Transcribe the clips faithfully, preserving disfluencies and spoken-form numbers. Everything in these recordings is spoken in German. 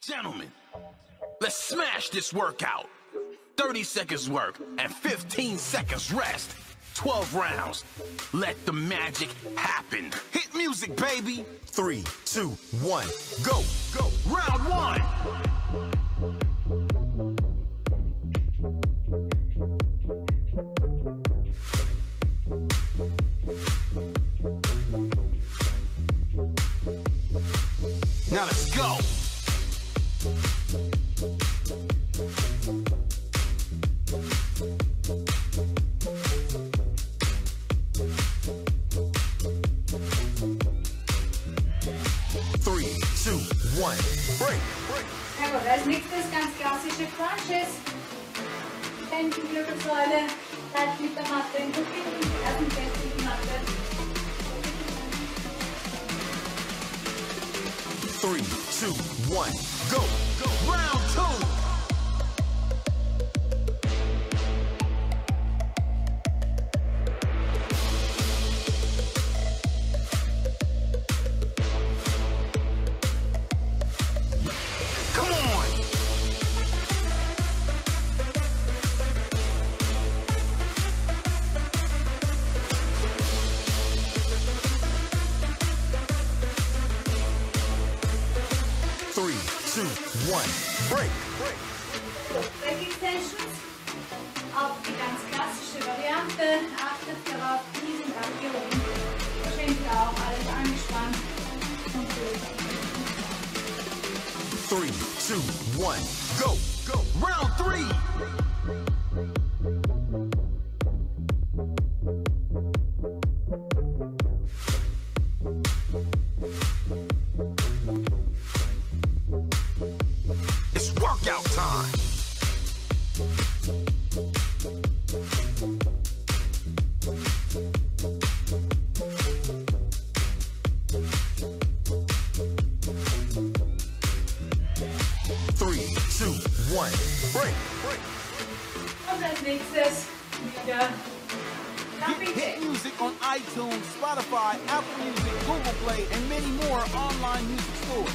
Gentlemen, let's smash this workout. thirty seconds work and fifteen seconds rest. twelve rounds. Let the magic happen. Hit music, baby. Three, two, one, go, go. Round one. Now let's go. Three, two, one, break. Ja gut, als nächstes ganz klassische Crunches. Hände, Wirbelsäule, bleibt mit der Matte in Rücken, ersten fest die Matte. Three, two, one, go, Go. Round two. Come on. three, two, one, break. Back Extensions. Auch die ganz klassische Variante. Achtet darauf, die sind abgehoben. Schenkel auch, alles angespannt. Und durch. Three, two, one, go, Go. Round three. It's workout time. three, two, one, break. Und als nächstes wieder Jumping Hit Jack. music on iTunes, Spotify, Apple Music, Google Play, and many more online music stores.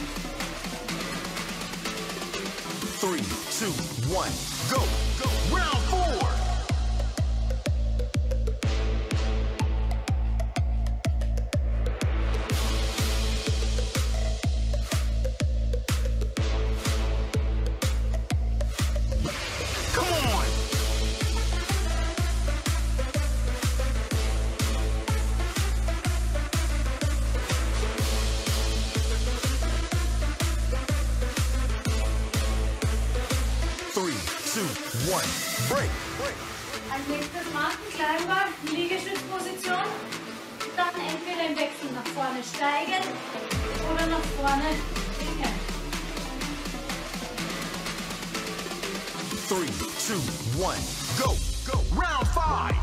Three, two, one, go, Go. Round four. Come on. three, two, one, break. Als nächstes Markenclimber, Liegestützposition. Dann entweder im Wechsel nach vorne steigen oder nach vorne springen. Three, two, one, go, Go. Round five.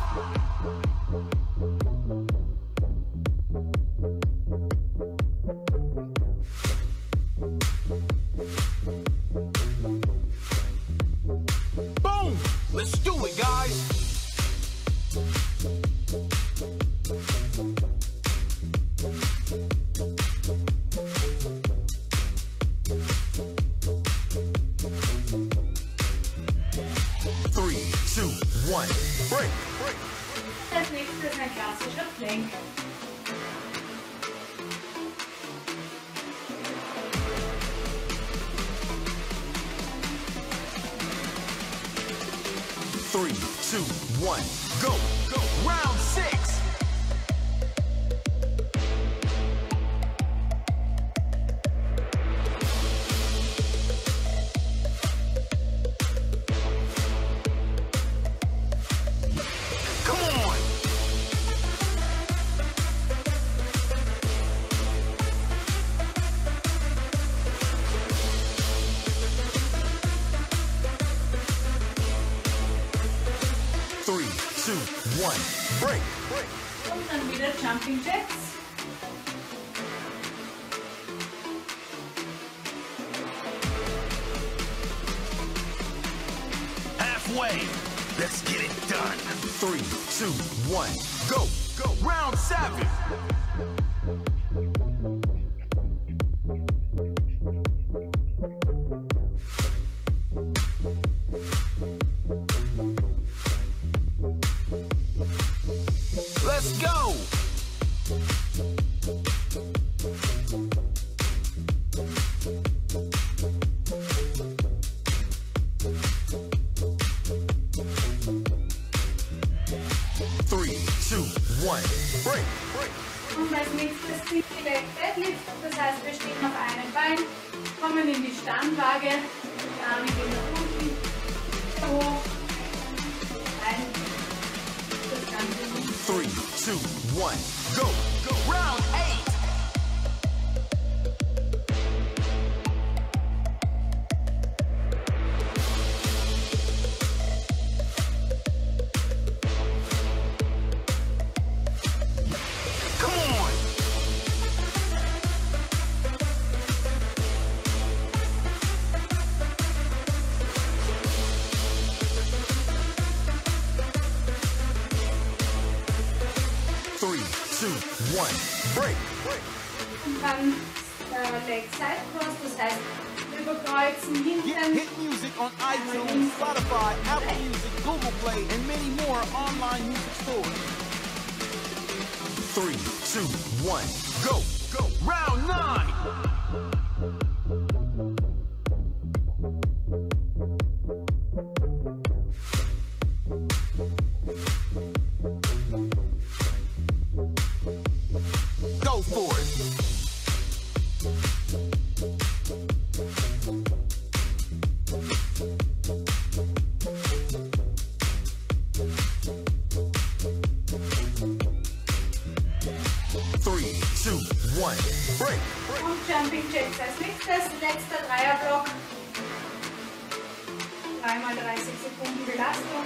Boom. Let's do it, guys. three, two, one, break. Als nächstes ein klassischer Plank. Three, two, one, go, Go. Round six. Come on. three, two, one, break. Und dann wieder Jumping Jacks. Halfway. Let's get it done. Three, two, one, go. Go. Round seven. one, break. Und als nächstes sind die Back Deadlift, das heißt, wir stehen auf einem Bein, kommen in die Standwaage, die Arme gehen nach unten, hoch, ein, das Ganze nicht. Three, two, one, go. Go. Round eight. Three, two, one, break. Und dann äh, Leg Side Cross, das heißt, überkreuzen Get hinten. hit music on iTunes, Spotify, Apple Music, Google Play, and many more online music stores. Three, two, one, go. Go. Round nine. Go for it. Three, two, one, break. Und Jumping Jacks als nächstes, letzter Dreierblock. Dreimal dreißig Sekunden Belastung.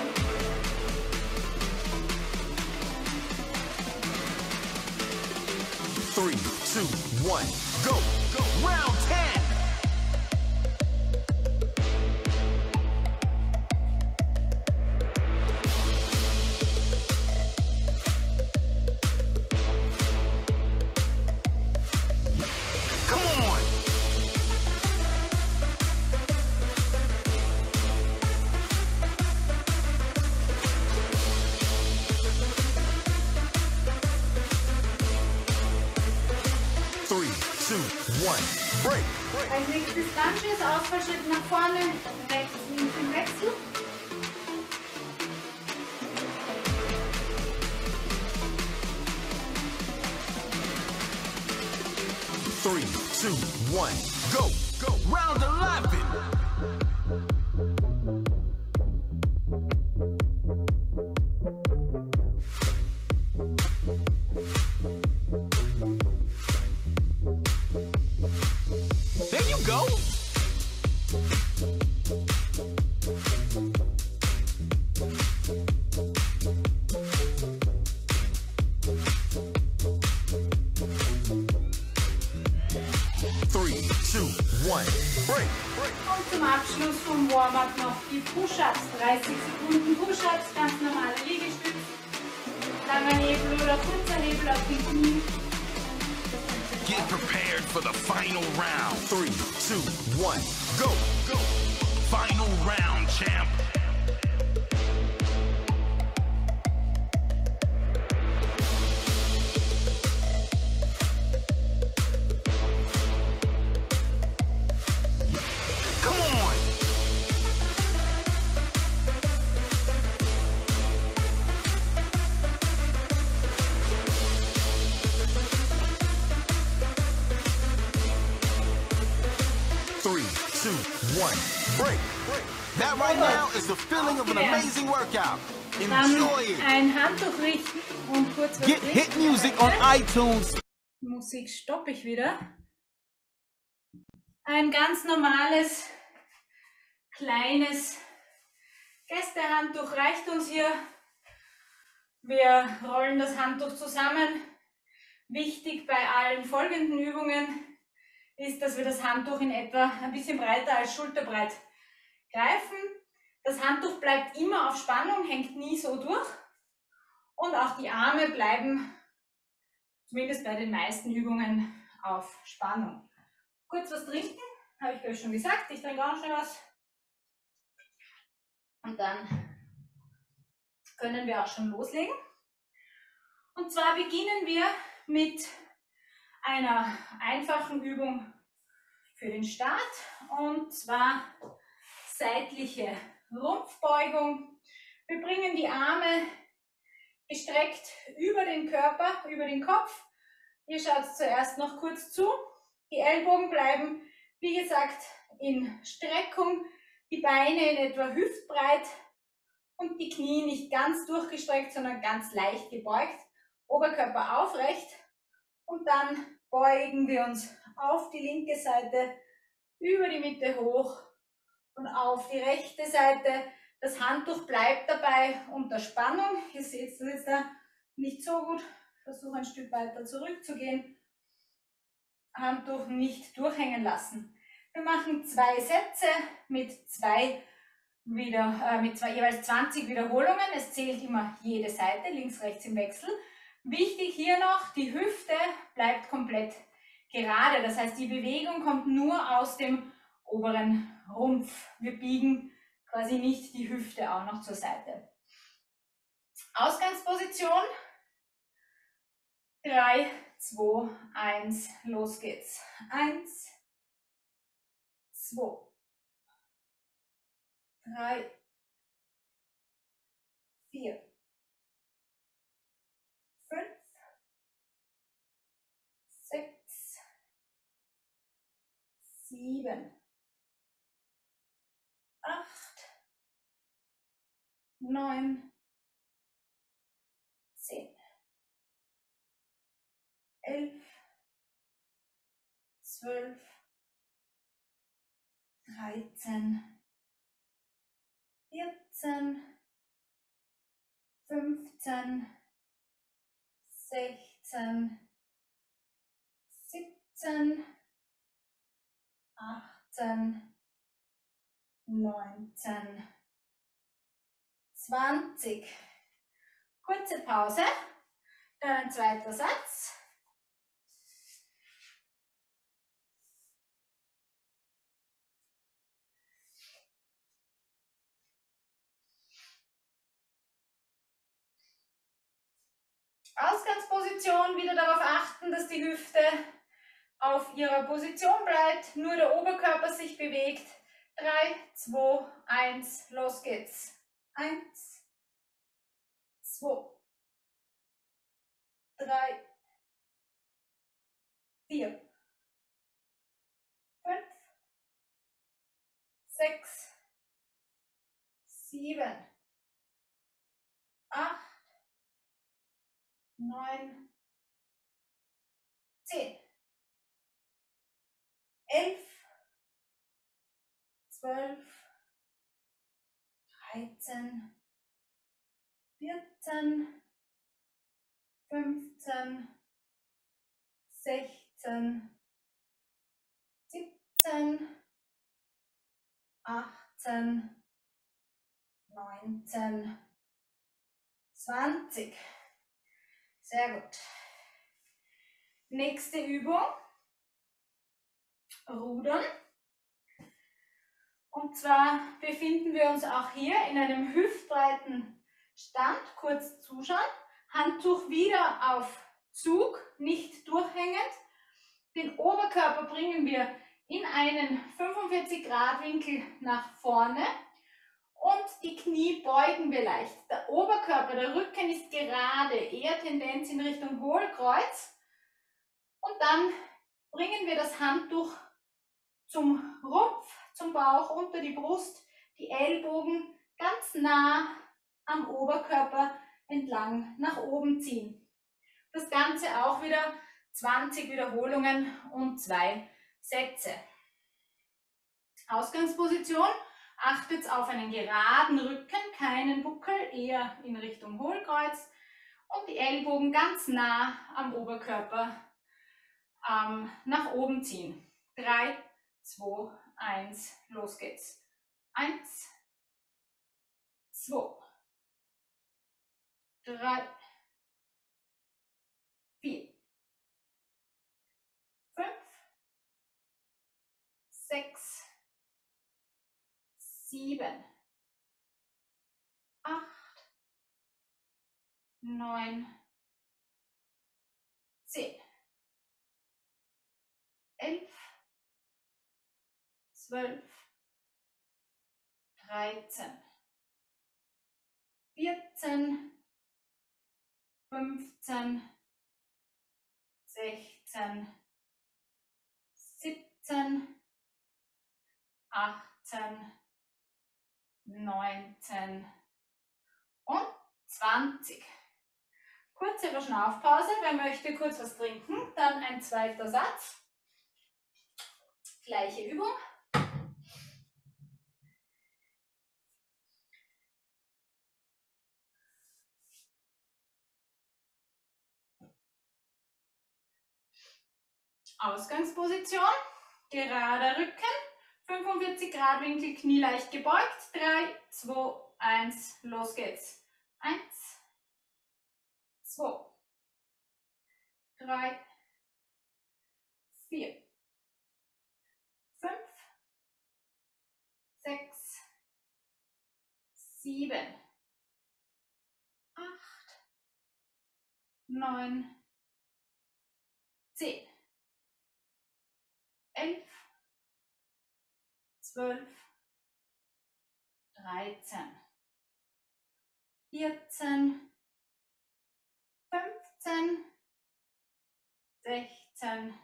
Three, two, one, go. Go. Round ten. Come on. Three, two, one, break. Als nächstes Lunges, Ausfallschritt nach vorne, rechts, links im Wechsel. Three, two, one, go. Go. Round eleven. There you go. Three, two, one, break. Und zum Abschluss vom Warm-up noch die Push-Ups. dreißig Sekunden Push-Ups, ganz normale Liegestütze. Langer Hebel oder kurzer Hebel auf die Knie. Get prepared for the final round. Three, two, one, go. Go. Final round, champ. Come on. Three, two, one, break. That right now is the feeling of an amazing workout. Dann Enjoy it. ein Handtuch richten und kurz was Get trinken. hit music on iTunes. Musik stoppe ich wieder. Ein ganz normales, kleines Gästehandtuch reicht uns hier. Wir rollen das Handtuch zusammen. Wichtig bei allen folgenden Übungen ist, dass wir das Handtuch in etwa ein bisschen breiter als schulterbreit greifen. Das Handtuch bleibt immer auf Spannung, hängt nie so durch. Und auch die Arme bleiben zumindest bei den meisten Übungen auf Spannung. Kurz was trinken, habe ich euch schon gesagt. Ich trinke auch schnell was. Und dann können wir auch schon loslegen. Und zwar beginnen wir mit einer einfachen Übung für den Start. Und zwar seitliche Rumpfbeugung. Wir bringen die Arme gestreckt über den Körper, über den Kopf. Ihr schaut zuerst noch kurz zu. Die Ellbogen bleiben, wie gesagt, in Streckung, die Beine in etwa hüftbreit und die Knie nicht ganz durchgestreckt, sondern ganz leicht gebeugt. Oberkörper aufrecht und dann beugen wir uns auf die linke Seite, über die Mitte hoch und auf die rechte Seite. Das Handtuch bleibt dabei unter Spannung. Ihr seht es jetzt da nicht so gut. Ich versuche ein Stück weiter zurückzugehen. Handtuch nicht durchhängen lassen. Wir machen zwei Sätze mit zwei, wieder, äh, mit zwei, jeweils zwanzig Wiederholungen. Es zählt immer jede Seite, links, rechts im Wechsel. Wichtig hier noch, die Hüfte bleibt komplett gerade. Das heißt, die Bewegung kommt nur aus dem oberen Rumpf. Wir biegen quasi nicht die Hüfte auch noch zur Seite. Ausgangsposition. drei, zwei, eins, los geht's. eins, zwei, drei, vier, fünf, sechs, sieben, acht, neun, zehn, elf, zwölf, dreizehn, vierzehn, fünfzehn, sechzehn, siebzehn, achtzehn, neunzehn, zwanzig. Kurze Pause, dann ein zweiter Satz. Ausgangsposition, wieder darauf achten, dass die Hüfte auf ihrer Position bleibt, nur der Oberkörper sich bewegt. drei, zwei, eins, los geht's. eins, zwei, drei, vier, fünf, sechs, sieben, acht, neun, zehn, elf, zwölf, dreizehn, vierzehn, fünfzehn, sechzehn, siebzehn, achtzehn, neunzehn, zwanzig. Sehr gut. Nächste Übung. Rudern. Und zwar befinden wir uns auch hier in einem hüftbreiten Stand. Kurz zuschauen. Handtuch wieder auf Zug, nicht durchhängend. Den Oberkörper bringen wir in einen fünfundvierzig Grad Winkel nach vorne. Und die Knie beugen wir leicht. Der Oberkörper, der Rücken ist gerade, eher Tendenz in Richtung Hohlkreuz. Und dann bringen wir das Handtuch zum Rumpf, zum Bauch, unter die Brust, die Ellbogen ganz nah am Oberkörper entlang nach oben ziehen. Das Ganze auch wieder zwanzig Wiederholungen und zwei Sätze. Ausgangsposition. Achtet auf einen geraden Rücken, keinen Buckel, eher in Richtung Hohlkreuz und die Ellbogen ganz nah am Oberkörper ähm, nach oben ziehen. drei, zwei, eins, los geht's. eins, zwei, drei, vier, fünf, sechs, sieben, acht, neun, zehn, elf, zwölf, dreizehn, vierzehn, fünfzehn, sechzehn, siebzehn, achtzehn, neunzehn und zwanzig. Kurze Verschnaufpause, wer möchte kurz was trinken, dann ein zweiter Satz. Gleiche Übung. Ausgangsposition, gerader Rücken, fünfundvierzig Grad Winkel, Knie leicht gebeugt, drei, zwei, eins, los geht's. eins, zwei, drei, vier, fünf, sechs, sieben, acht, neun, zehn, elf, zwölf, dreizehn, vierzehn, fünfzehn, sechzehn,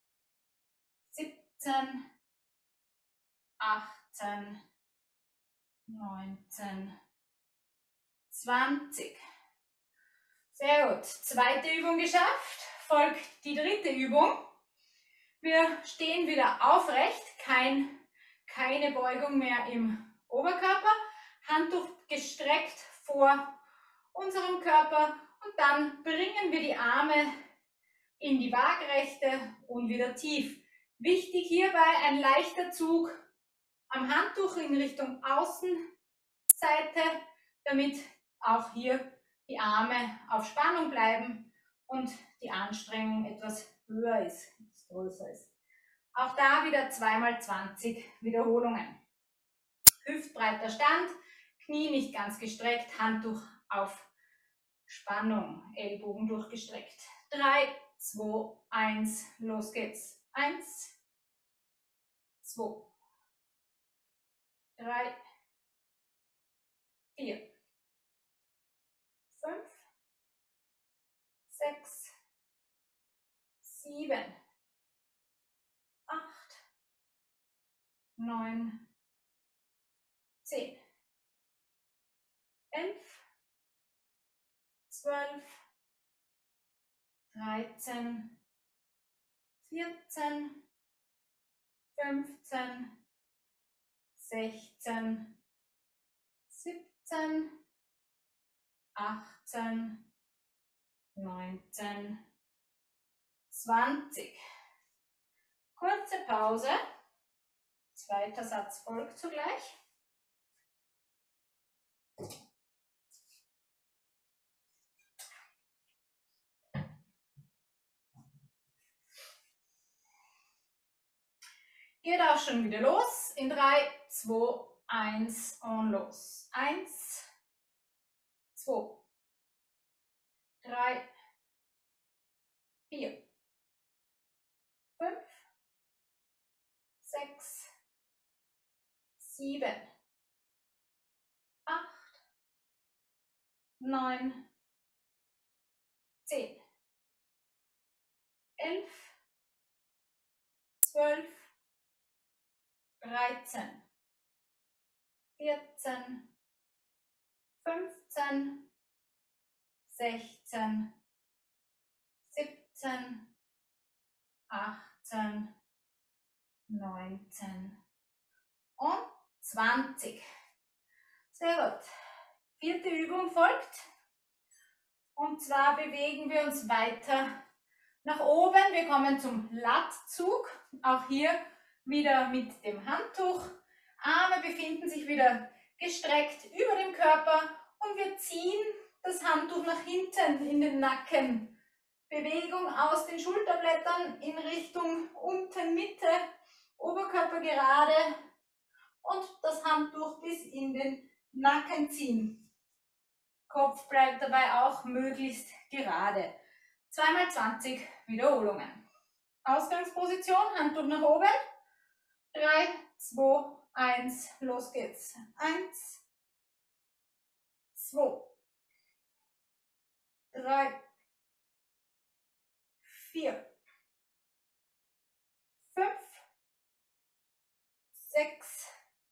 siebzehn, achtzehn, neunzehn, zwanzig. Sehr gut. Zweite Übung geschafft. Folgt die dritte Übung. Wir stehen wieder aufrecht, kein, keine Beugung mehr im Oberkörper. Handtuch gestreckt vor unserem Körper und dann bringen wir die Arme in die Waagrechte und wieder tief. Wichtig hierbei ein leichter Zug am Handtuch in Richtung Außenseite, damit auch hier die Arme auf Spannung bleiben und die Anstrengung etwas höher ist, etwas größer ist. Auch da wieder zwei mal zwanzig Wiederholungen. Hüftbreiter Stand, Knie nicht ganz gestreckt, Handtuch auf Spannung, Ellbogen durchgestreckt. drei, zwei, eins, los geht's. eins, zwei, drei, vier, fünf, sechs, sieben, acht, neun, zehn, elf, zwölf, dreizehn, vierzehn, fünfzehn, sechzehn, siebzehn, achtzehn, neunzehn, zwanzig. Kurze Pause. Zweiter Satz folgt zugleich. Geht auch schon wieder los. In drei, zwei, eins und los. eins, zwei, drei, vier, fünf, sechs, sieben, acht, neun, zehn, elf, zwölf, dreizehn, vierzehn, fünfzehn, sechzehn, siebzehn, achtzehn, neunzehn und zwanzig. Sehr gut. Vierte Übung folgt. Und zwar bewegen wir uns weiter nach oben. Wir kommen zum Lattzug. Auch hier wieder mit dem Handtuch. Arme befinden sich wieder gestreckt über dem Körper und wir ziehen das Handtuch nach hinten in den Nacken. Bewegung aus den Schulterblättern in Richtung unten Mitte, Oberkörper gerade und das Handtuch bis in den Nacken ziehen. Kopf bleibt dabei auch möglichst gerade. zwei mal zwanzig Wiederholungen. Ausgangsposition, Handtuch nach oben. drei, zwei, eins, los geht's. eins, zwei. drei, vier, fünf, sechs,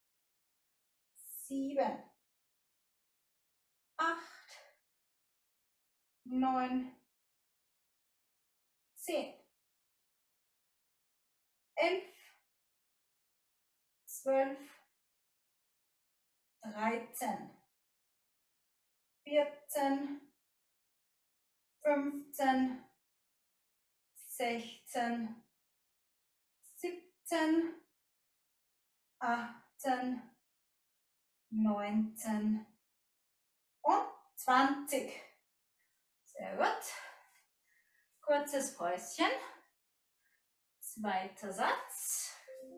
sieben, acht, neun, zehn, elf, zwölf, dreizehn, vierzehn, fünfzehn, sechzehn, siebzehn, achtzehn, neunzehn und zwanzig. Sehr gut. Kurzes Päuschen. Zweiter Satz.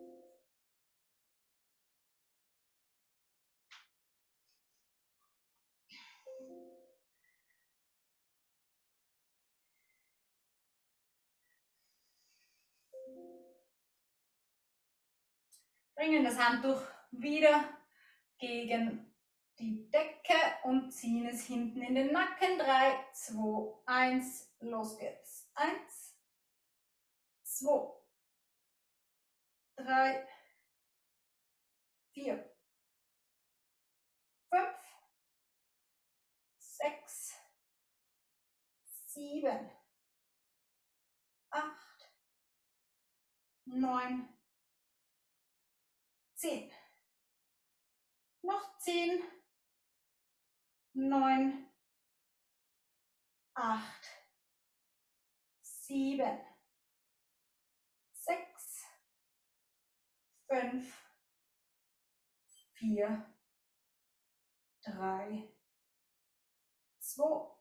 Bringen das Handtuch wieder gegen die Decke und ziehen es hinten in den Nacken. drei, zwei, eins, los geht's. eins, zwei, drei, vier, fünf, sechs, sieben, acht, neun, zehn. Noch zehn, neun, acht, sieben, sechs, fünf, vier, drei, zwei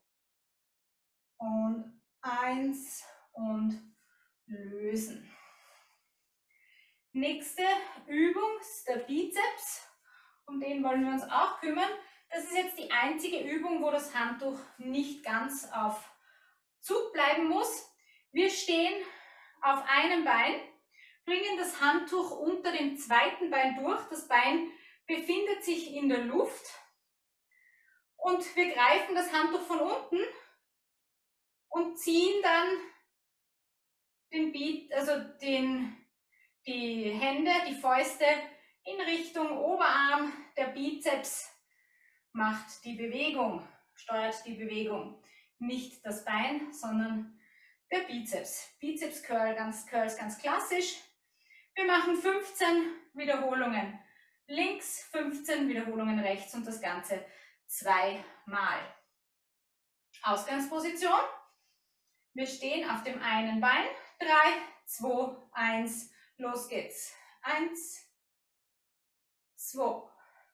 und eins und lösen. Nächste Übung ist der Bizeps. Um den wollen wir uns auch kümmern. Das ist jetzt die einzige Übung, wo das Handtuch nicht ganz auf Zug bleiben muss. Wir stehen auf einem Bein, bringen das Handtuch unter dem zweiten Bein durch. Das Bein befindet sich in der Luft und wir greifen das Handtuch von unten und ziehen dann den Beat, also den, die Hände, die Fäuste in Richtung Oberarm. Der Bizeps macht die Bewegung, steuert die Bewegung. Nicht das Bein, sondern der Bizeps. Bizeps Curl, ganz, Curls ganz klassisch. Wir machen fünfzehn Wiederholungen links, fünfzehn Wiederholungen rechts und das Ganze zweimal. Ausgangsposition. Wir stehen auf dem einen Bein. drei, zwei, eins, los geht's. eins, zwei,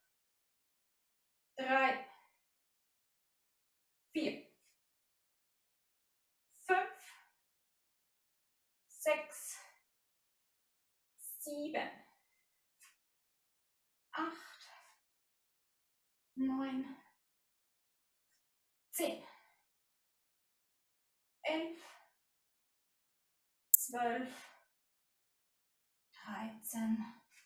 drei, vier, fünf, sechs, sieben, acht, neun, zehn, elf, zwölf, dreizehn,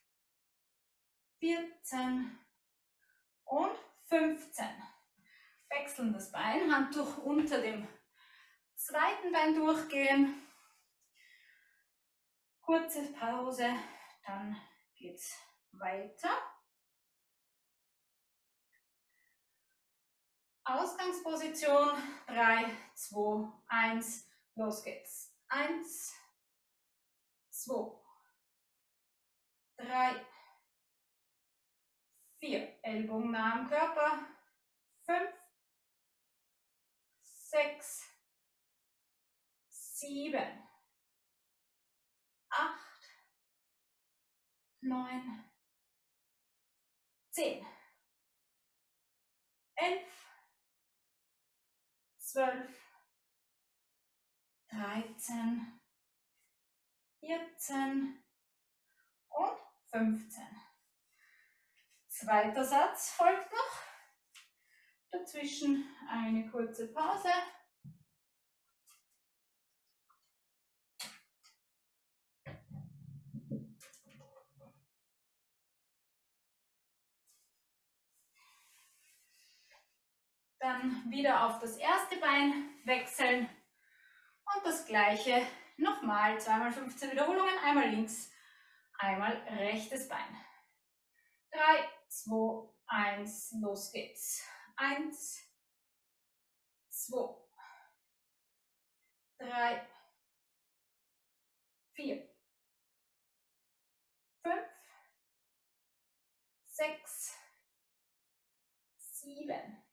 vierzehn und fünfzehn. Wechseln das Bein, Handtuch unter dem zweiten Bein durchgehen. Kurze Pause, dann geht's weiter. Ausgangsposition drei, zwei, eins, los geht's. eins, zwei, drei, vier, Ellbogen nah am Körper, fünf, sechs, sieben, acht, neun, zehn, elf, zwölf, dreizehn, vierzehn und fünfzehn. Zweiter Satz folgt noch. Dazwischen eine kurze Pause. Dann wieder auf das erste Bein wechseln und das gleiche nochmal. Zweimal fünfzehn Wiederholungen, einmal links, einmal rechtes Bein. drei, zwei, eins, los geht's. eins, zwei, drei, vier, fünf, sechs, sieben,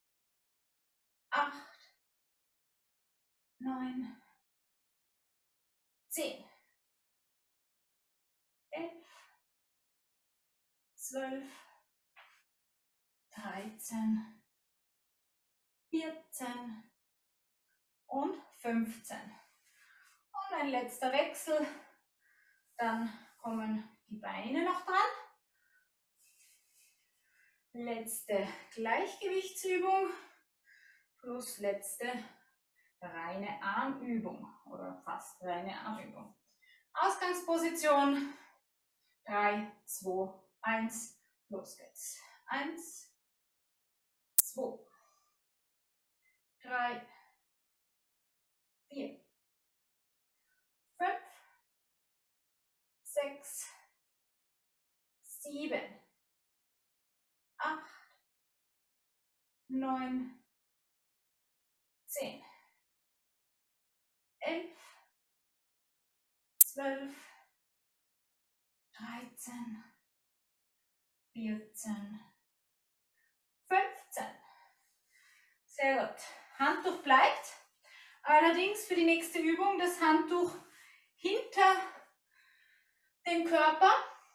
acht, neun, zehn, elf, zwölf, dreizehn, vierzehn und fünfzehn. Und ein letzter Wechsel. Dann kommen die Beine noch dran. Letzte Gleichgewichtsübung plus letzte reine Armübung oder fast reine Armübung. Ausgangsposition drei, zwei, eins, los geht's. eins, zwei, drei, vier, fünf, sechs, sieben, acht, neun, zehn, elf, zwölf, dreizehn, vierzehn, fünfzehn. Sehr gut. Handtuch bleibt. Allerdings für die nächste Übung das Handtuch hinter dem Körper.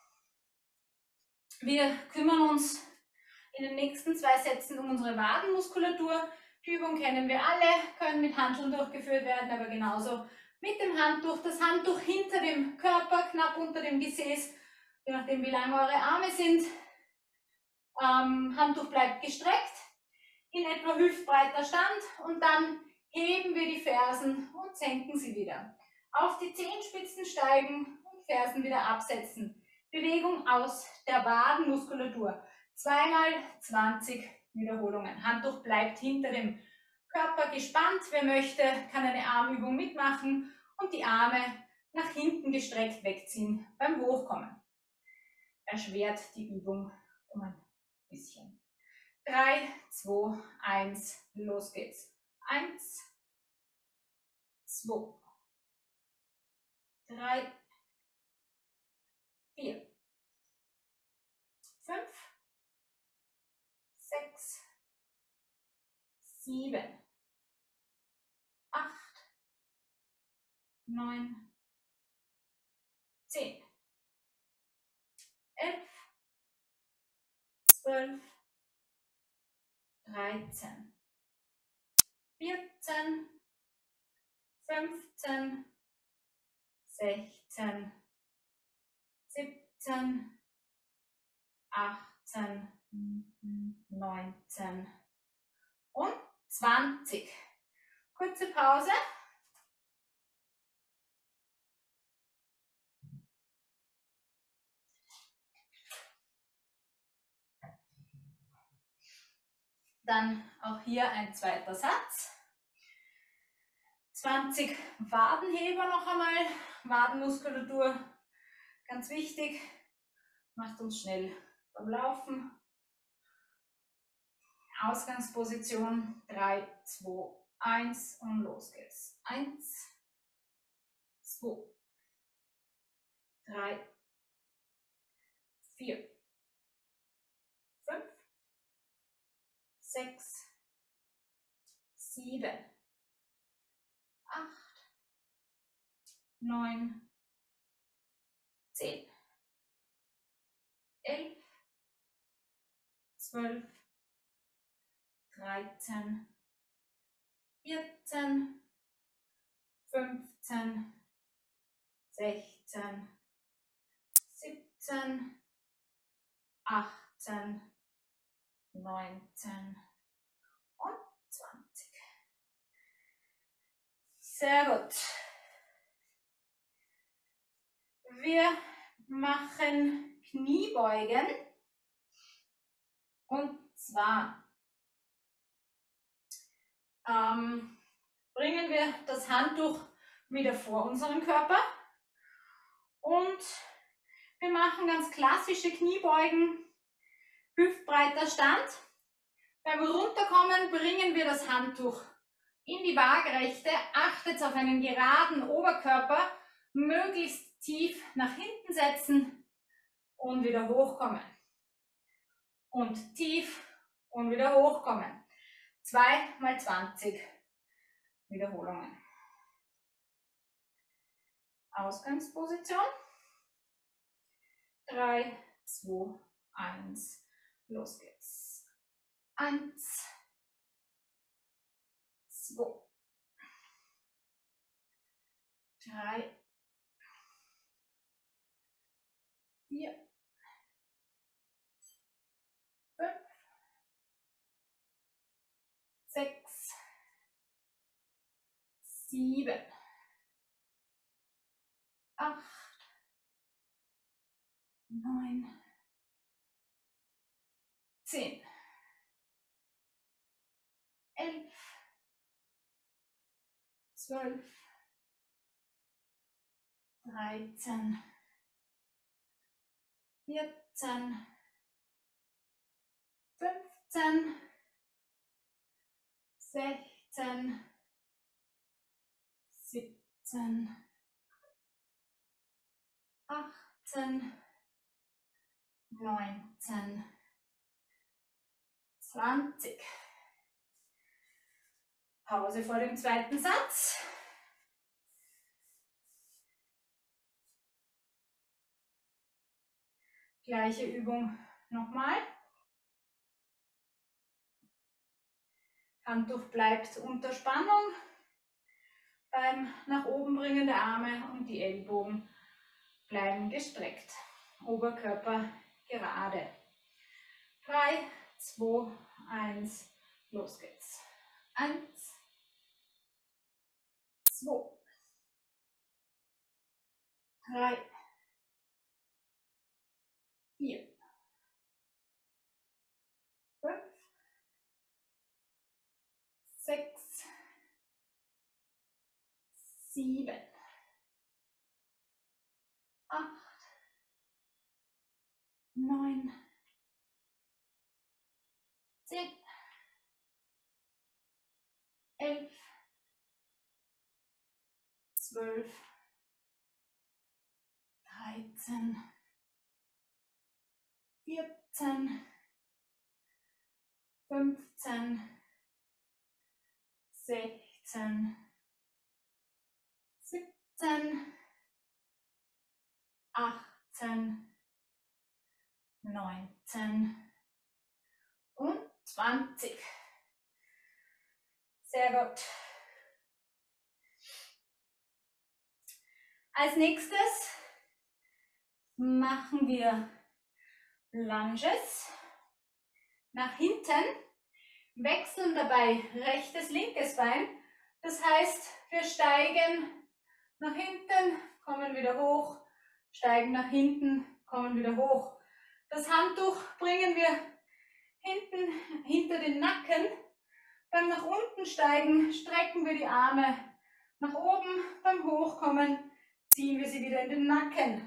Wir kümmern uns in den nächsten zwei Sätzen um unsere Wadenmuskulatur. Die Übung kennen wir alle, können mit Hanteln durchgeführt werden, aber genauso mit dem Handtuch. Das Handtuch hinter dem Körper, knapp unter dem Gesäß, je nachdem wie lang eure Arme sind. Ähm, Handtuch bleibt gestreckt, in etwa hüftbreiter Stand und dann heben wir die Fersen und senken sie wieder. Auf die Zehenspitzen steigen und Fersen wieder absetzen. Bewegung aus der Wadenmuskulatur. Zweimal zwanzig Wiederholungen. Handtuch bleibt hinter dem Körper gespannt. Wer möchte, kann eine Armübung mitmachen und die Arme nach hinten gestreckt wegziehen beim Hochkommen. Erschwert die Übung um ein bisschen. drei, zwei, eins, los geht's. eins, zwei, drei, vier, fünf, sechs, sieben, acht, neun, zehn, elf, zwölf, dreizehn, vierzehn, fünfzehn, sechzehn, siebzehn, achtzehn, neunzehn und zwanzig. Kurze Pause. Dann auch hier ein zweiter Satz. zwanzig Wadenheber noch einmal. Wadenmuskulatur, ganz wichtig. Macht uns schnell beim Laufen. Ausgangsposition drei, zwei, eins und los geht's. eins, zwei, drei, vier, fünf, sechs, sieben, acht, neun, zehn, elf, zwölf, dreizehn, vierzehn, fünfzehn, sechzehn, siebzehn, achtzehn, neunzehn und zwanzig. Sehr gut. Wir machen Kniebeugen und zwar ähm, bringen wir das Handtuch wieder vor unseren Körper und wir machen ganz klassische Kniebeugen, hüftbreiter Stand. Beim Runterkommen bringen wir das Handtuch in die Waagerechte, achtet auf einen geraden Oberkörper, möglichst tief nach hinten setzen und wieder hochkommen. Und tief und wieder hochkommen. zwei mal zwanzig Wiederholungen. Ausgangsposition. drei, zwei, eins, los geht's. eins, zwei, drei, vier, fünf, sechs, sieben, acht, neun, zehn, elf, zwölf, dreizehn, vierzehn, fünfzehn, sechzehn, siebzehn, achtzehn, neunzehn, zwanzig. Pause vor dem zweiten Satz. Gleiche Übung nochmal. Handtuch bleibt unter Spannung beim nach oben bringen der Arme und die Ellbogen bleiben gestreckt. Oberkörper gerade. drei, zwei, eins, los geht's. eins, zwei, drei, vier, fünf, sechs, sieben, acht, neun, zehn, elf, zwölf, dreizehn, vierzehn, fünfzehn, sechzehn, siebzehn, achtzehn, neunzehn und zwanzig. Sehr gut. Als nächstes machen wir Lunges nach hinten, wechseln dabei rechtes, linkes Bein. Das heißt, wir steigen nach hinten, kommen wieder hoch, steigen nach hinten, kommen wieder hoch. Das Handtuch bringen wir hinten hinter den Nacken. Beim nach unten steigen strecken wir die Arme nach oben, beim Hochkommen ziehen wir sie wieder in den Nacken.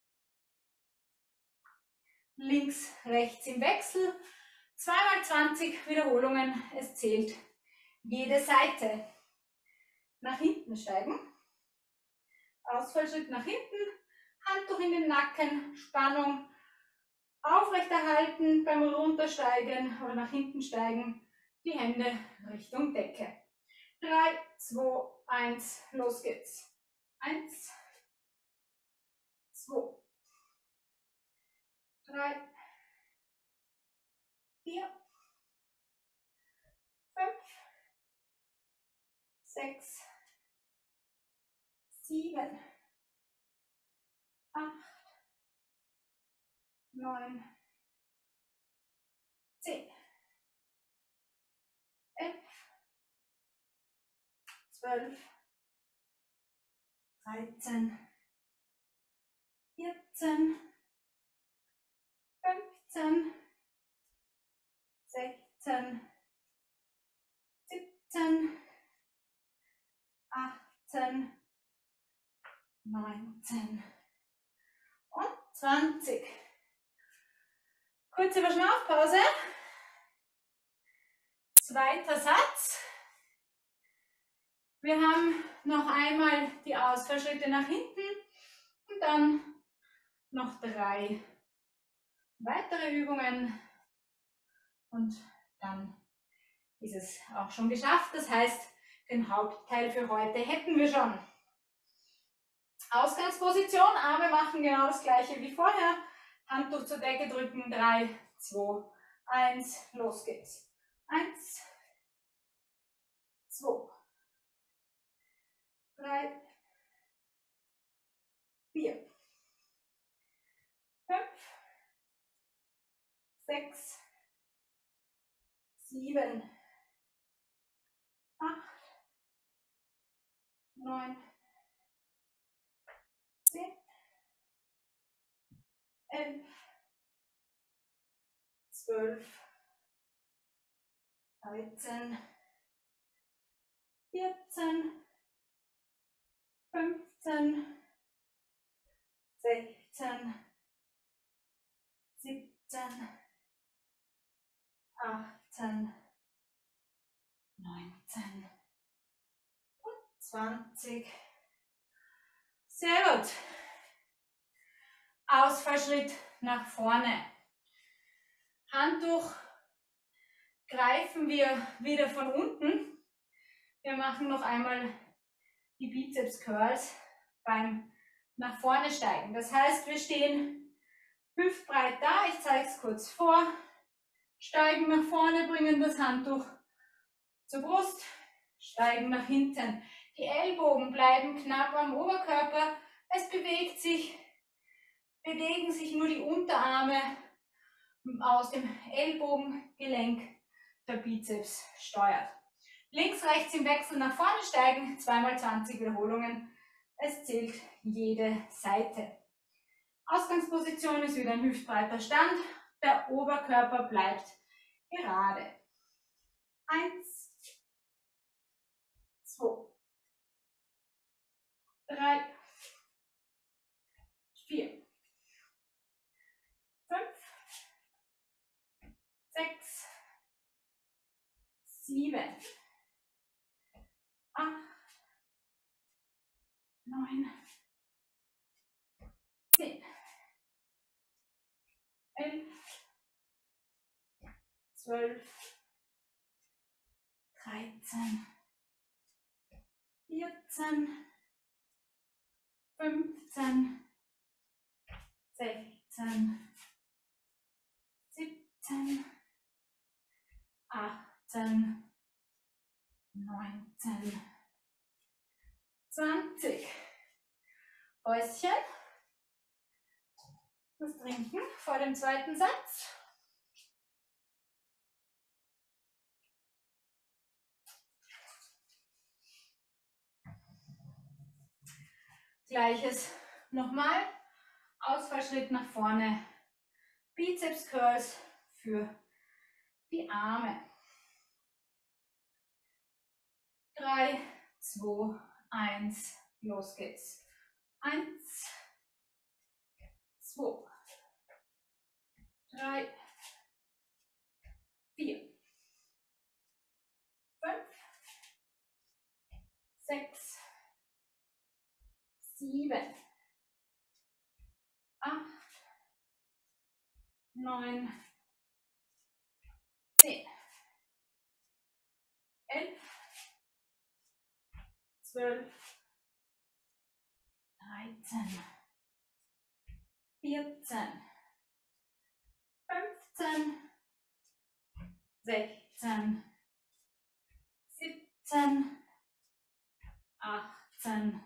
Links, rechts im Wechsel, zwei mal zwanzig Wiederholungen, es zählt jede Seite. Nach hinten steigen, Ausfallschritt nach hinten, Handtuch in den Nacken, Spannung aufrechterhalten, beim Runtersteigen oder nach hinten steigen, die Hände Richtung Decke. drei, zwei, eins, los geht's. eins, zwei, drei, vier, fünf, sechs, sieben, acht, neun, zehn, elf, zwölf, dreizehn, vierzehn, fünfzehn, sechzehn, siebzehn, achtzehn, neunzehn und zwanzig. Kurze Verschnaufpause. Zweiter Satz. Wir haben noch einmal die Ausfallschritte nach hinten und dann noch drei weitere Übungen und dann ist es auch schon geschafft. Das heißt, den Hauptteil für heute hätten wir schon. Ausgangsposition, Arme machen genau das gleiche wie vorher. Handtuch zur Decke drücken, drei, zwei, eins, los geht's. eins, zwei, drei, vier, fünf, sechs, sieben, acht, neun, zehn, elf, zwölf, dreizehn, vierzehn, fünfzehn, sechzehn, siebzehn, achtzehn, neunzehn und zwanzig. Sehr gut. Ausfallschritt nach vorne. Handtuch greifen wir wieder von unten. Wir machen noch einmal die Bizeps Curls beim nach vorne steigen. Das heißt, wir stehen hüftbreit da. Ich zeige es kurz vor. Steigen nach vorne, bringen das Handtuch zur Brust, steigen nach hinten. Die Ellbogen bleiben knapp am Oberkörper. Es bewegt sich, bewegen sich nur die Unterarme aus dem Ellbogengelenk. Der Bizeps steuert. Links, rechts im Wechsel nach vorne steigen, zweimal zwanzig Wiederholungen. Es zählt jede Seite. Ausgangsposition ist wieder ein hüftbreiter Stand. Der Oberkörper bleibt gerade. Eins, zwei, drei, vier, fünf, sechs, sieben, acht, neun, zehn, elf, zwölf, dreizehn, vierzehn, fünfzehn, sechzehn, siebzehn, achtzehn, neunzehn, zwanzig. Päuschen. Was trinken vor dem zweiten Satz. Gleiches nochmal. Ausfallschritt nach vorne. Bizeps Curls für die Arme. drei, zwei, eins, los geht's. eins, zwei, drei, vier, fünf, sechs, sieben, acht, neun, zehn, elf, zwölf, dreizehn, vierzehn, fünfzehn, sechzehn, siebzehn, achtzehn,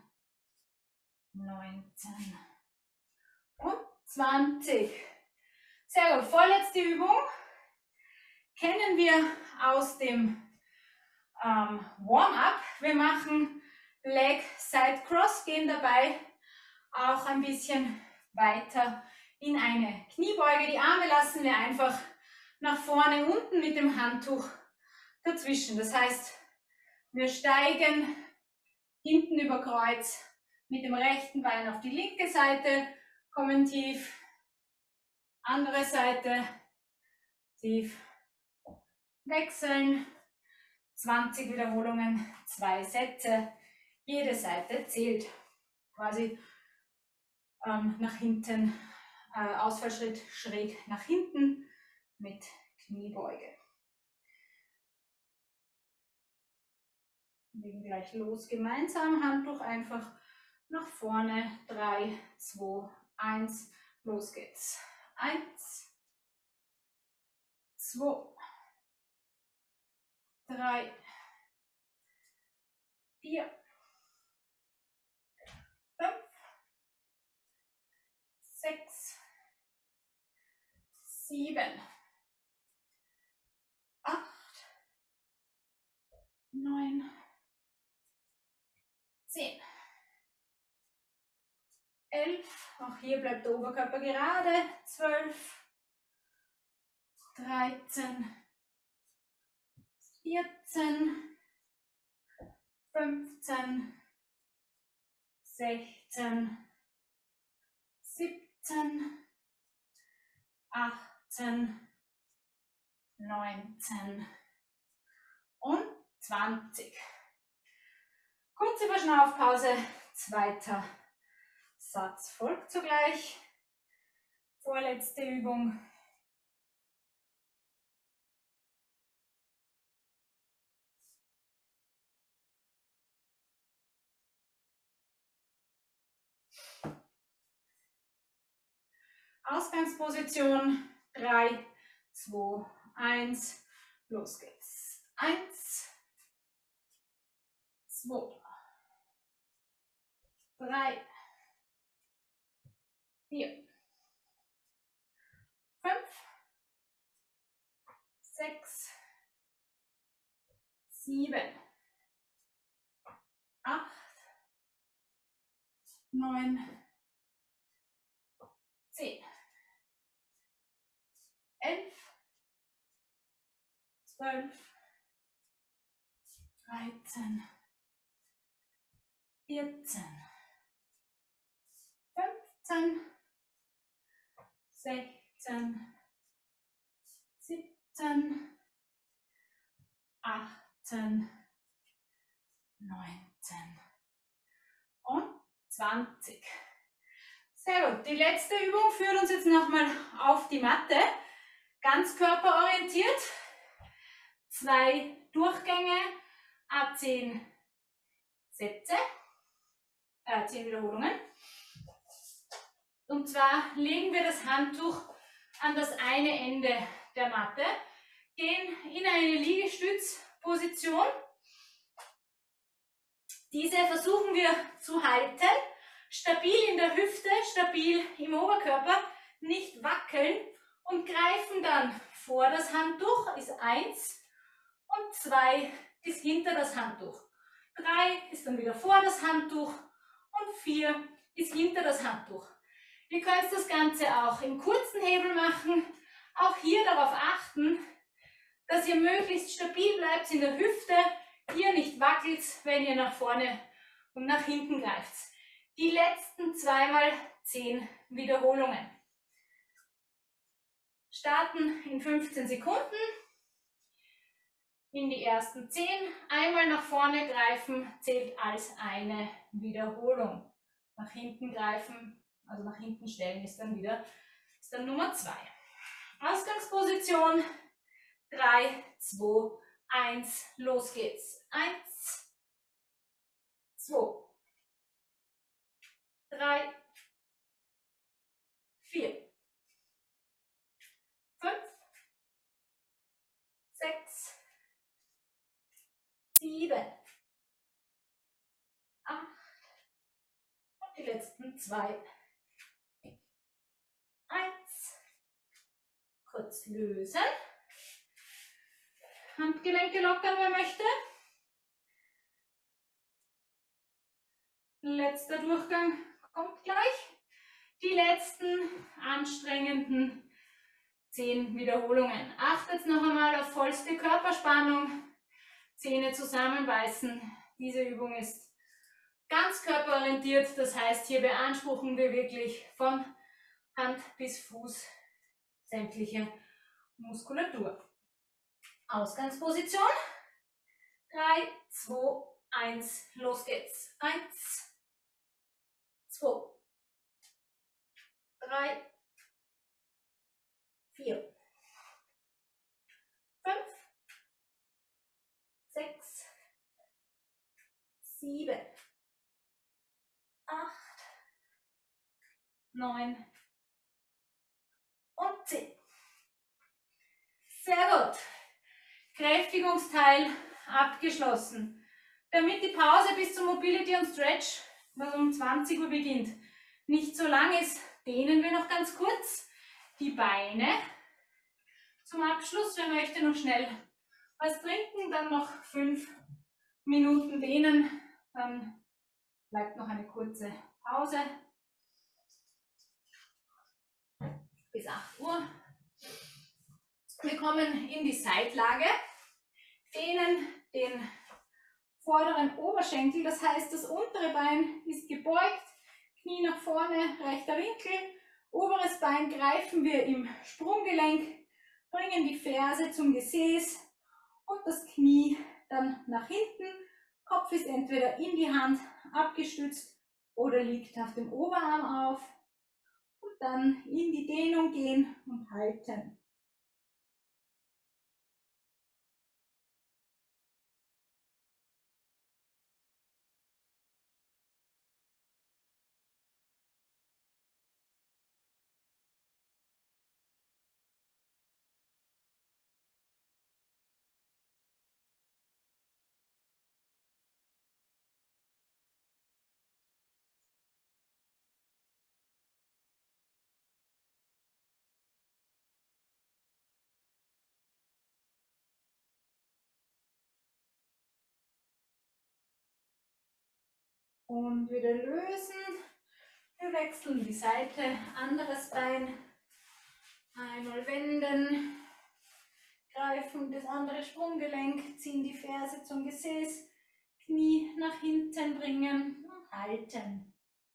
neunzehn und zwanzig. Sehr gut, vorletzte Übung kennen wir aus dem ähm, Warm-up. Wir machen Leg Side Cross, gehen dabei auch ein bisschen weiter in eine Kniebeuge. Die Arme lassen wir einfach nach vorne unten mit dem Handtuch dazwischen. Das heißt, Wir steigen hinten über Kreuz mit dem rechten Bein auf die linke Seite, kommen tief, andere Seite, tief, wechseln, zwanzig Wiederholungen, zwei Sätze, jede Seite zählt, quasi ähm, nach hinten, äh, Ausfallschritt schräg nach hinten mit Kniebeuge. Wir legen gleich los, gemeinsam, Handtuch einfach nach vorne, drei, zwei, eins, los geht's. eins, zwei, drei, vier, fünf, sechs, sieben, acht, neun, zehn, elf, auch hier bleibt der Oberkörper gerade, zwölf, dreizehn, vierzehn, fünfzehn, sechzehn, siebzehn, achtzehn, neunzehn und zwanzig. Kurze Verschnaufpause, zweiter Satz folgt sogleich. Vorletzte Übung. Ausgangsposition, drei, zwei, eins, los geht's. eins, zwei, drei, vier, fünf, sechs, sieben, acht, neun, zehn, elf, zwölf, dreizehn, vierzehn, fünfzehn, sechzehn, siebzehn, achtzehn, neunzehn und zwanzig. Sehr gut. Die letzte Übung führt uns jetzt nochmal auf die Matte. Ganz körperorientiert. Zwei Durchgänge, a zehn Sätze, äh, zehn Wiederholungen. Und zwar legen wir das Handtuch an das eine Ende der Matte, gehen in eine Liegestützposition. Diese versuchen wir zu halten, stabil in der Hüfte, stabil im Oberkörper, nicht wackeln und greifen dann vor das Handtuch, ist eins, und zwei ist hinter das Handtuch. drei ist dann wieder vor das Handtuch und vier ist hinter das Handtuch. Ihr könnt das Ganze auch im kurzen Hebel machen. Auch hier darauf achten, dass ihr möglichst stabil bleibt in der Hüfte, hier nicht wackelt, wenn ihr nach vorne und nach hinten greift. Die letzten zweimal zehn Wiederholungen. Starten in fünfzehn Sekunden. In die ersten zehn. Einmal nach vorne greifen zählt als eine Wiederholung. Nach hinten greifen, also nach hinten stellen ist dann wieder ist dann Nummer zwei. Ausgangsposition drei, zwei, eins, los geht's. eins, zwei, drei, vier, fünf, sechs, sieben, acht und die letzten zwei. eins, kurz lösen. Handgelenke lockern, wer möchte. Letzter Durchgang kommt gleich. Die letzten anstrengenden zehn Wiederholungen. Achtet noch einmal auf vollste Körperspannung. Zähne zusammenbeißen. Diese Übung ist ganz körperorientiert, das heißt, hier beanspruchen wir wirklich von Hand bis Fuß sämtliche Muskulatur. Ausgangsposition. drei, zwei, eins, los geht's. eins, zwei, drei, vier, fünf, sechs, sieben, acht, neun und zehn. Sehr gut. Kräftigungsteil abgeschlossen. Damit die Pause bis zum Mobility und Stretch, was um zwanzig Uhr beginnt, nicht so lang ist, dehnen wir noch ganz kurz die Beine. Zum Abschluss, wer möchte noch schnell was trinken, dann noch fünf Minuten dehnen, dann bleibt noch eine kurze Pause bis acht Uhr. Wir kommen in die Seitlage, dehnen den vorderen Oberschenkel, das heißt, das untere Bein ist gebeugt, Knie nach vorne, rechter Winkel, oberes Bein greifen wir im Sprunggelenk, bringen die Ferse zum Gesäß und das Knie dann nach hinten. Kopf ist entweder in die Hand abgestützt oder liegt auf dem Oberarm auf. Und dann in die Dehnung gehen und halten. Und wieder lösen. Wir wechseln die Seite, anderes Bein. Einmal wenden, greifen das andere Sprunggelenk, ziehen die Ferse zum Gesäß, Knie nach hinten bringen und halten.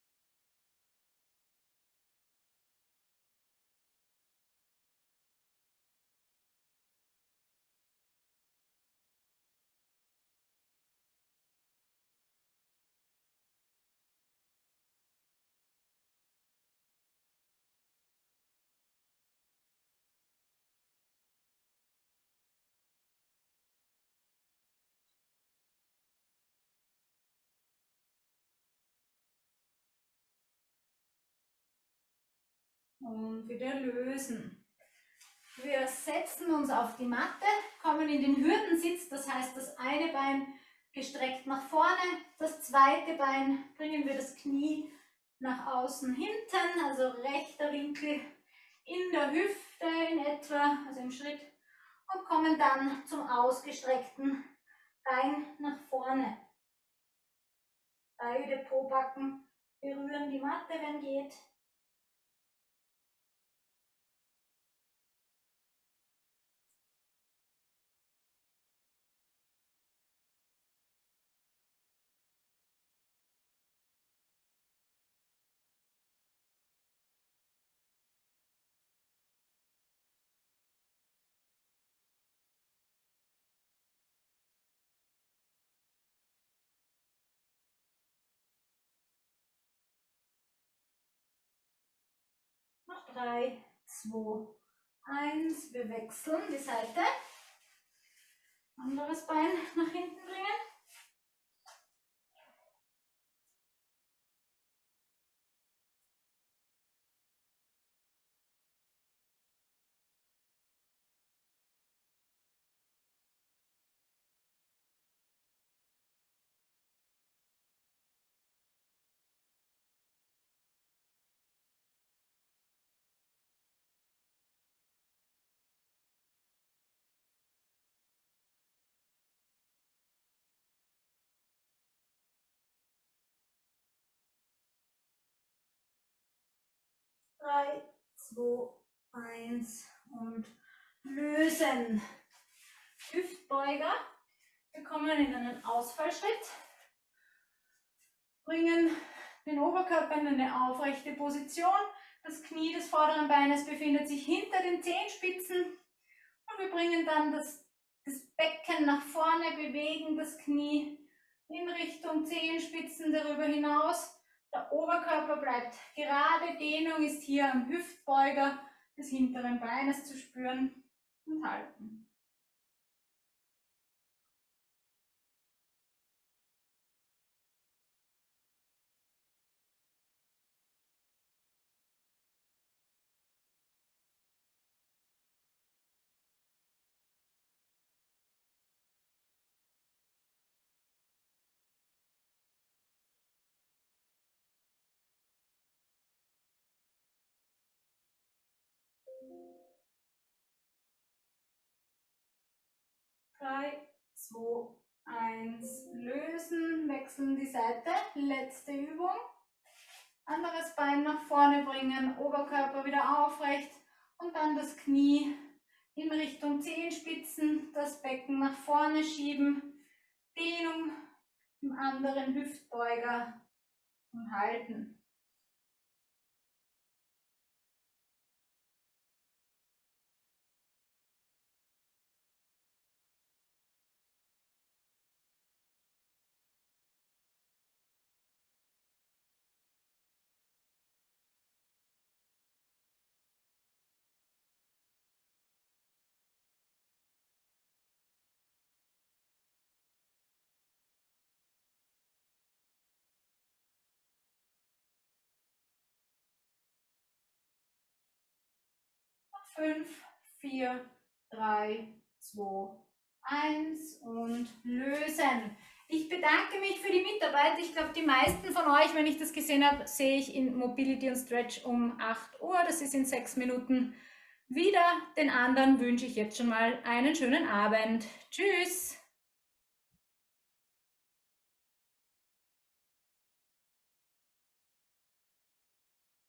Und wieder lösen. Wir setzen uns auf die Matte, kommen in den Hürdensitz, das heißt das eine Bein gestreckt nach vorne, das zweite Bein bringen wir das Knie nach außen hinten, also rechter Winkel in der Hüfte in etwa, also im Schritt, und kommen dann zum ausgestreckten Bein nach vorne. Beide Pobacken berühren die Matte, wenn geht. Noch drei, zwei, eins. Wir wechseln die Seite. Anderes Bein nach hinten bringen. drei, zwei, eins und lösen. Hüftbeuger. Wir kommen in einen Ausfallschritt, bringen den Oberkörper in eine aufrechte Position. Das Knie des vorderen Beines befindet sich hinter den Zehenspitzen und wir bringen dann das, das Becken nach vorne, bewegen das Knie in Richtung Zehenspitzen darüber hinaus. Der Oberkörper bleibt gerade, Dehnung ist hier am Hüftbeuger des hinteren Beines zu spüren und halten. drei, zwei, eins, lösen, wechseln die Seite, letzte Übung. Anderes Bein nach vorne bringen, Oberkörper wieder aufrecht und dann das Knie in Richtung Zehenspitzen, das Becken nach vorne schieben, Dehnung im anderen Hüftbeuger und halten. fünf, vier, drei, zwei, eins und lösen. Ich bedanke mich für die Mitarbeit. Ich glaube, die meisten von euch, wenn ich das gesehen habe, sehe ich in Mobility und Stretch um acht Uhr. Das ist in sechs Minuten wieder. Den anderen wünsche ich jetzt schon mal einen schönen Abend. Tschüss!